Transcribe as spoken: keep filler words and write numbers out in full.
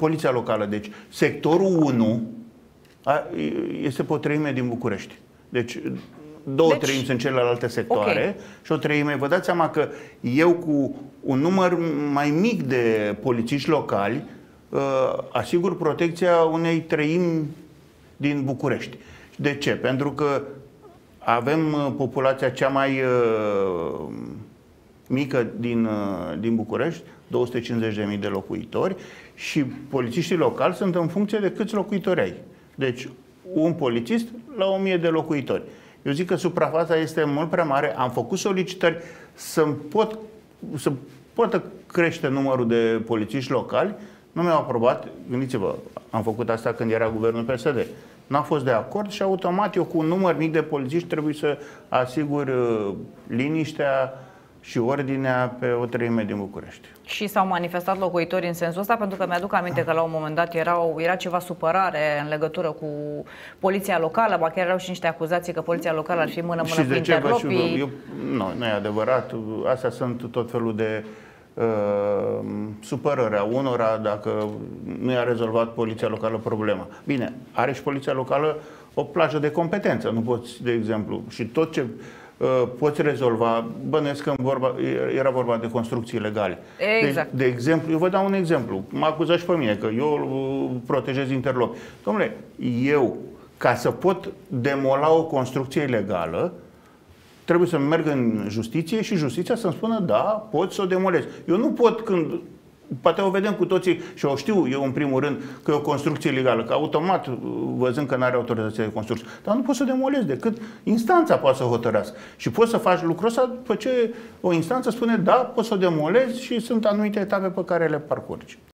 poliția locală. Deci sectorul unu a, este pe o treime din București. Deci două deci, treimi sunt celelalte sectoare, okay. Și o treime. Vă dați seama că eu cu un număr mai mic de polițiști locali uh, asigur protecția unei treimi din București. De ce? Pentru că avem uh, populația cea mai uh, mică din, uh, din București, două sute cincizeci de mii de locuitori, și polițiștii locali sunt în funcție de câți locuitori ai. Deci un polițist la o mie de locuitori. Eu zic că suprafața este mult prea mare. Am făcut solicitări să pot, să poată crește numărul de polițiști locali. Nu mi-au aprobat. Gândiți-vă, am făcut asta când era guvernul P S D. N-a fost de acord și automat eu cu un număr mic de polițiști trebuie să asigur uh, liniștea și ordinea pe o treime din București. Și s-au manifestat locuitorii în sensul ăsta? Pentru că mi-aduc aminte că la un moment dat erau, era ceva supărare în legătură cu poliția locală, ba chiar erau și niște acuzații că poliția locală ar fi mână-mână cu interlopii. Eu, nu, nu e adevărat. Astea sunt tot felul de uh, supărări a unora dacă nu i-a rezolvat poliția locală problema. Bine, are și poliția locală o plajă de competență. Nu poți, de exemplu, și tot ce Uh, poți rezolva, bănuiesc că vorba, era vorba de construcții ilegale. Exact. De, de exemplu, eu vă dau un exemplu. Mă acuzat și pe mine că eu uh, protejez interlopi. Dom'le, eu, ca să pot demola o construcție ilegală, trebuie să merg în justiție și justiția să-mi spună, da, poți să o demolezi. Eu nu pot când... Poate o vedem cu toții și o știu eu în primul rând că e o construcție ilegală, că automat văzând că nu are autorizație de construcție. Dar nu poți să o demolezi decât instanța poate să hotărească. Și poți să faci lucrul ăsta după ce o instanță spune da, poți să o demolezi și sunt anumite etape pe care le parcurgi.